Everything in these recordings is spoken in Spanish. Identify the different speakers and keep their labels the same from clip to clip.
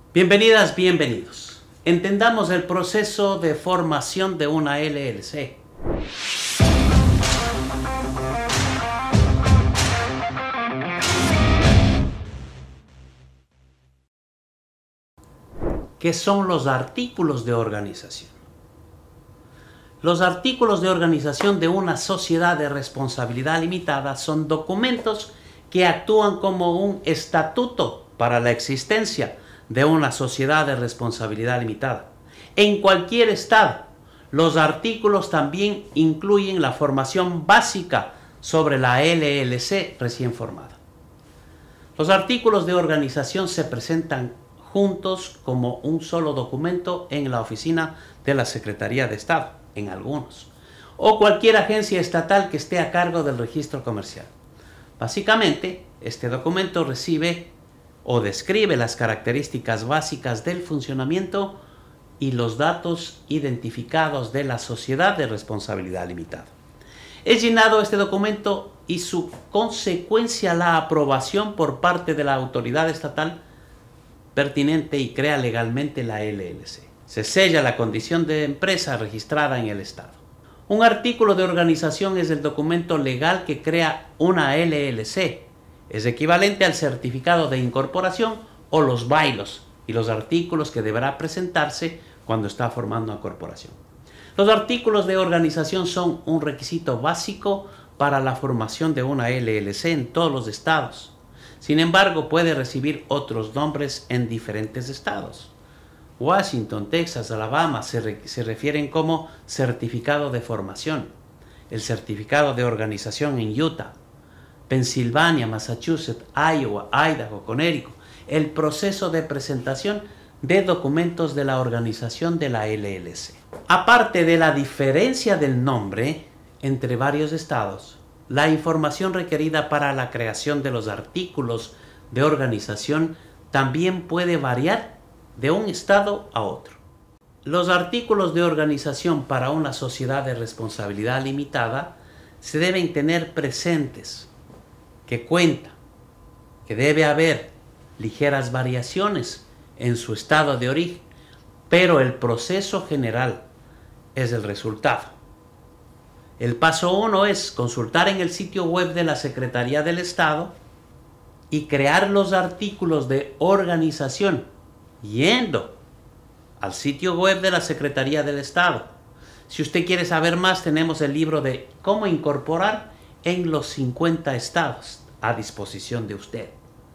Speaker 1: Bienvenidas, bienvenidos. Entendamos el proceso de formación de una LLC. ¿Qué son los artículos de organización? Los artículos de organización de una sociedad de responsabilidad limitada son documentos que actúan como un estatuto para la existencia de una sociedad de responsabilidad limitada. En cualquier estado, los artículos también incluyen la formación básica sobre la LLC recién formada. Los artículos de organización se presentan juntos como un solo documento en la oficina de la Secretaría de Estado, en algunos, o cualquier agencia estatal que esté a cargo del registro comercial. Básicamente, este documento recibe o describe las características básicas del funcionamiento y los datos identificados de la sociedad de responsabilidad limitada. Es llenado este documento y su consecuencia la aprobación por parte de la autoridad estatal pertinente y crea legalmente la LLC. Se sella la condición de empresa registrada en el Estado. Un artículo de organización es el documento legal que crea una LLC. Es equivalente al certificado de incorporación o los bylaws y los artículos que deberá presentarse cuando está formando una corporación. Los artículos de organización son un requisito básico para la formación de una LLC en todos los estados. Sin embargo, puede recibir otros nombres en diferentes estados. Washington, Texas, Alabama se refieren como certificado de formación. El certificado de organización en Utah, Pensilvania, Massachusetts, Iowa, Idaho, Connecticut. El proceso de presentación de documentos de la organización de la LLC. Aparte de la diferencia del nombre entre varios estados, la información requerida para la creación de los artículos de organización también puede variar de un estado a otro. Los artículos de organización para una sociedad de responsabilidad limitada se deben tener presentes que debe haber ligeras variaciones en su estado de origen, pero el proceso general es el resultado. El paso 1 es consultar en el sitio web de la Secretaría del Estado y crear los artículos de organización yendo al sitio web de la Secretaría del Estado. Si usted quiere saber más, tenemos el libro de cómo incorporar en los 50 estados a disposición de usted.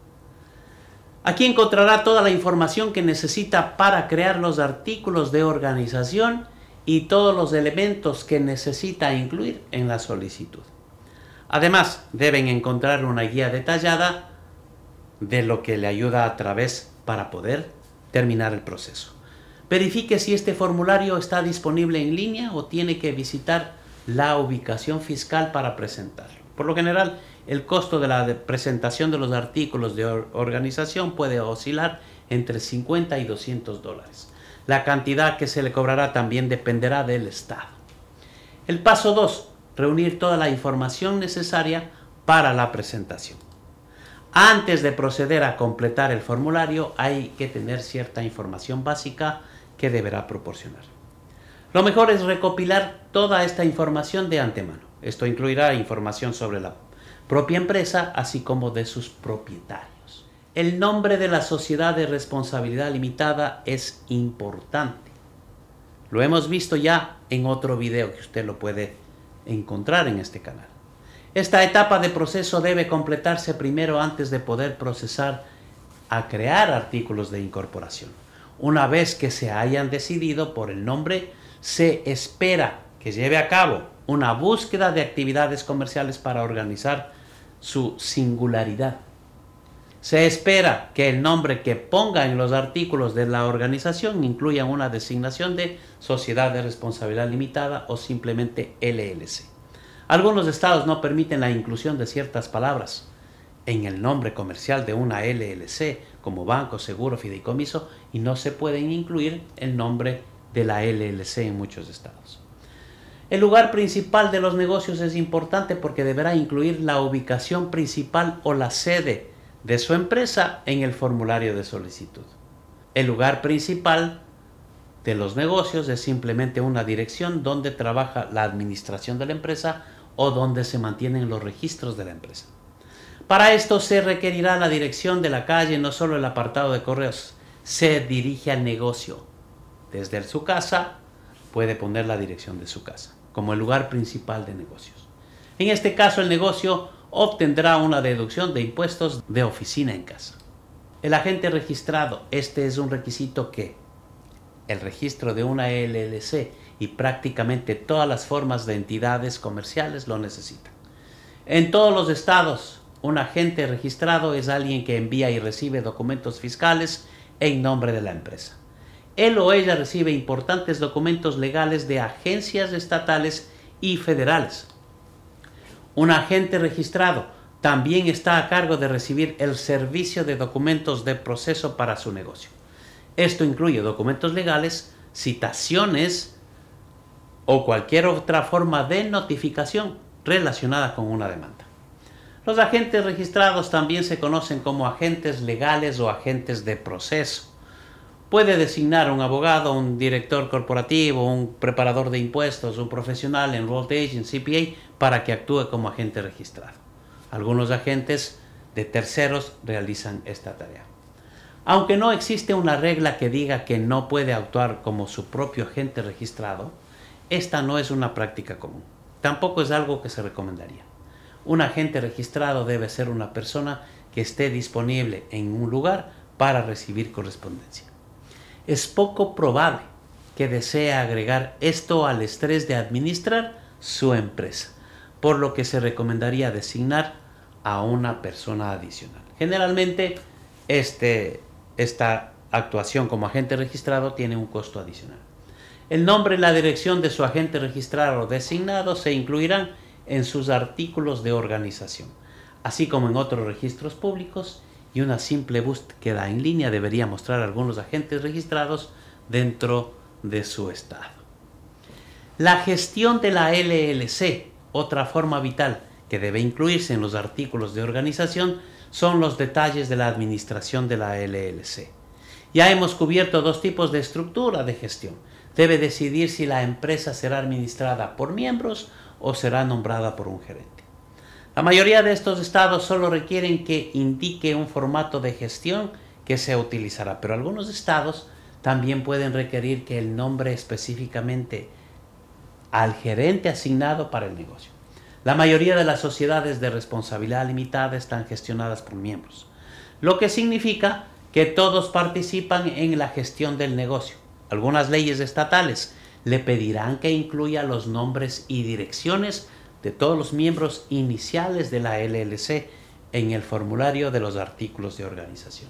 Speaker 1: Aquí encontrará toda la información que necesita para crear los artículos de organización y todos los elementos que necesita incluir en la solicitud. Además, deben encontrar una guía detallada de lo que le ayuda a través para poder terminar el proceso. Verifique si este formulario está disponible en línea o tiene que visitar la ubicación fiscal para presentarlo. Por lo general, el costo de la presentación de los artículos de organización puede oscilar entre $50 y $200. La cantidad que se le cobrará también dependerá del estado. El paso 2, reunir toda la información necesaria para la presentación. Antes de proceder a completar el formulario, hay que tener cierta información básica que deberá proporcionar. Lo mejor es recopilar toda esta información de antemano. Esto incluirá información sobre la propia empresa, así como de sus propietarios. El nombre de la sociedad de responsabilidad limitada es importante. Lo hemos visto ya en otro video que usted lo puede encontrar en este canal. Esta etapa de proceso debe completarse primero antes de poder procesar a crear artículos de incorporación. Una vez que se hayan decidido por el nombre, se espera que lleve a cabo una búsqueda de actividades comerciales para organizar su singularidad. Se espera que el nombre que ponga en los artículos de la organización incluya una designación de sociedad de responsabilidad limitada o simplemente LLC. Algunos estados no permiten la inclusión de ciertas palabras en el nombre comercial de una LLC, como banco, seguro, fideicomiso, y no se pueden incluir el nombre de la LLC en muchos estados. El lugar principal de los negocios es importante porque deberá incluir la ubicación principal o la sede de su empresa en el formulario de solicitud. El lugar principal de los negocios es simplemente una dirección donde trabaja la administración de la empresa o donde se mantienen los registros de la empresa. Para esto se requerirá la dirección de la calle, no solo el apartado de correos. Se dirige al negocio. Desde su casa puede poner la dirección de su casa como el lugar principal de negocios. En este caso, el negocio obtendrá una deducción de impuestos de oficina en casa. El agente registrado, este es un requisito que el registro de una LLC y prácticamente todas las formas de entidades comerciales lo necesitan. En todos los estados, un agente registrado es alguien que envía y recibe documentos fiscales en nombre de la empresa. Él o ella recibe importantes documentos legales de agencias estatales y federales. Un agente registrado también está a cargo de recibir el servicio de documentos de proceso para su negocio. Esto incluye documentos legales, citaciones o cualquier otra forma de notificación relacionada con una demanda. Los agentes registrados también se conocen como agentes legales o agentes de proceso. Puede designar un abogado, un director corporativo, un preparador de impuestos, un profesional, enrolled agent, CPA, para que actúe como agente registrado. Algunos agentes de terceros realizan esta tarea. Aunque no existe una regla que diga que no puede actuar como su propio agente registrado, esta no es una práctica común. Tampoco es algo que se recomendaría. Un agente registrado debe ser una persona que esté disponible en un lugar para recibir correspondencia. Es poco probable que desee agregar esto al estrés de administrar su empresa, por lo que se recomendaría designar a una persona adicional. Generalmente, esta actuación como agente registrado tiene un costo adicional. El nombre y la dirección de su agente registrado o designado se incluirán en sus artículos de organización, así como en otros registros públicos, y una simple búsqueda en línea debería mostrar algunos agentes registrados dentro de su estado. La gestión de la LLC, otra forma vital que debe incluirse en los artículos de organización, son los detalles de la administración de la LLC. Ya hemos cubierto dos tipos de estructura de gestión. Debe decidir si la empresa será administrada por miembros o será nombrada por un gerente. La mayoría de estos estados solo requieren que indique un formato de gestión que se utilizará, pero algunos estados también pueden requerir que el nombre específicamente al gerente asignado para el negocio. La mayoría de las sociedades de responsabilidad limitada están gestionadas por miembros, lo que significa que todos participan en la gestión del negocio. Algunas leyes estatales le pedirán que incluya los nombres y direcciones de todos los miembros iniciales de la LLC en el formulario de los artículos de organización.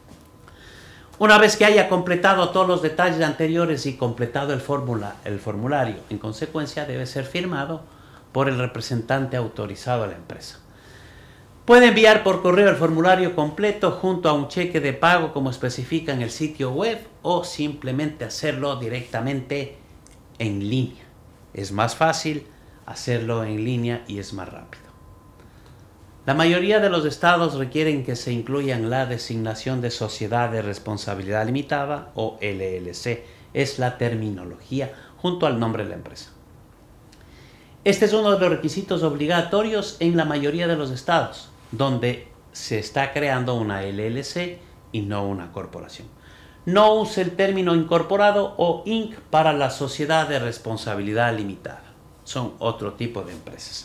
Speaker 1: Una vez que haya completado todos los detalles anteriores y completado el formulario, en consecuencia debe ser firmado por el representante autorizado a la empresa. Puede enviar por correo el formulario completo junto a un cheque de pago como especifica en el sitio web o simplemente hacerlo directamente en línea. Es más fácil hacerlo en línea y es más rápido. La mayoría de los estados requieren que se incluyan la designación de sociedad de responsabilidad limitada o LLC. Es la terminología junto al nombre de la empresa. Este es uno de los requisitos obligatorios en la mayoría de los estados, donde se está creando una LLC y no una corporación. No use el término incorporado o Inc. para la sociedad de responsabilidad limitada. Son otro tipo de empresas.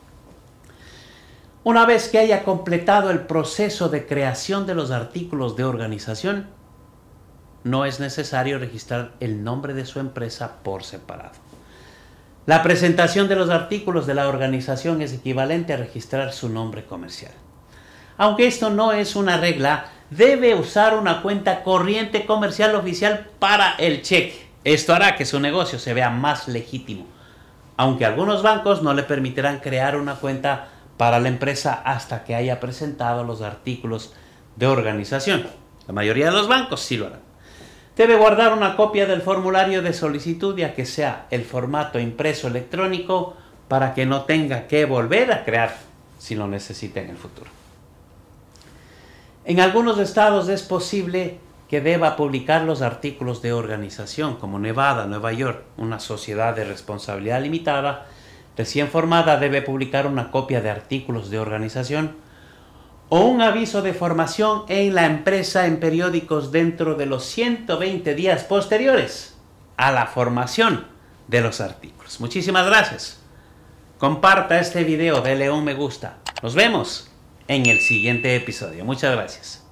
Speaker 1: Una vez que haya completado el proceso de creación de los artículos de organización, no es necesario registrar el nombre de su empresa por separado. La presentación de los artículos de la organización es equivalente a registrar su nombre comercial. Aunque esto no es una regla, debe usar una cuenta corriente comercial oficial para el cheque. Esto hará que su negocio se vea más legítimo, aunque algunos bancos no le permitirán crear una cuenta para la empresa hasta que haya presentado los artículos de organización. La mayoría de los bancos sí lo harán. Debe guardar una copia del formulario de solicitud, ya que sea el formato impreso electrónico, para que no tenga que volver a crear si lo necesita en el futuro. En algunos estados es posible que deba publicar los artículos de organización, como Nevada, Nueva York, una sociedad de responsabilidad limitada, recién formada, debe publicar una copia de artículos de organización o un aviso de formación en la empresa en periódicos dentro de los 120 días posteriores a la formación de los artículos. Muchísimas gracias. Comparta este video, dele un me gusta. Nos vemos en el siguiente episodio. Muchas gracias.